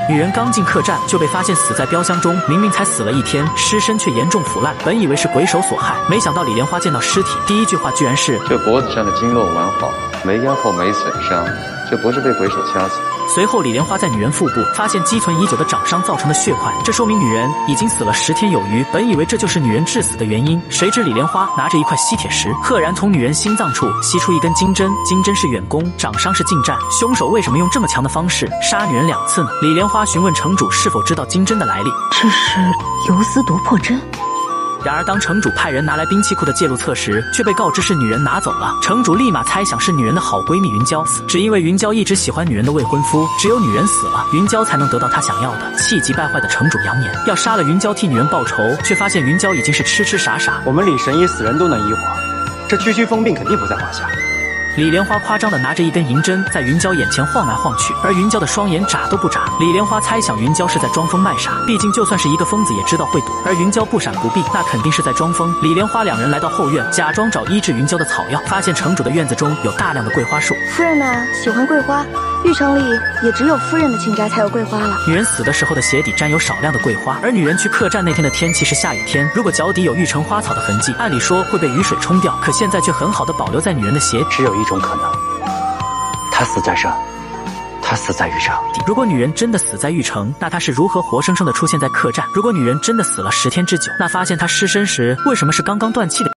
女人刚进客栈就被发现死在标箱中，明明才死了1天，尸身却严重腐烂，本以为是鬼手所害，没想到李莲花见到尸体，第一句话居然是： 这脖子上的经络完好，没压迫没损伤，这不是被鬼手掐死。 随后，李莲花在女人腹部发现积存已久的掌伤造成的血块，这说明女人已经死了10天有余。本以为这就是女人致死的原因，谁知李莲花拿着一块吸铁石，赫然从女人心脏处吸出一根金针，金针是远攻，掌伤是近战。凶手为什么用这么强的方式杀女人2次呢？李莲花询问城主是否知道金针的来历， 这是游丝夺魄针。 然而，当城主派人拿来兵器库的介入册时，却被告知是女人拿走了。城主立马猜想是女人的好闺蜜云娇死，只因为云娇一直喜欢女人的未婚夫，只有女人死了，云娇才能得到她想要的。气急败坏的城主扬言要杀了云娇替女人报仇，却发现云娇已经是痴傻傻。 我们李神医死人都能医活，这区区疯病肯定不在话下。 李莲花夸张地拿着一根银针在云娇眼前晃来晃去，而云娇的双眼眨都不眨。李莲花猜想云娇是在装疯卖傻，毕竟就算是一个疯子也知道会躲，而云娇不闪不避，那肯定是在装疯。李莲花2人来到后院，假装找医治云娇的草药，发现城主的院子中有大量的桂花树。 夫人呢，喜欢桂花，玉城里也只有夫人的寝宅才有桂花了。 女人死的时候的鞋底沾有少量的桂花，而女人去客栈那天的天气是下雨天，如果脚底有玉成花草的痕迹，按理说会被雨水冲掉，可现在却很好的保留在女人的鞋底。 只有一种可能，他死在这，他死在玉城。 如果女人真的死在玉城，那她是如何活生生的出现在客栈？如果女人真的死了10天之久，那发现她尸身时为什么是刚刚断气的？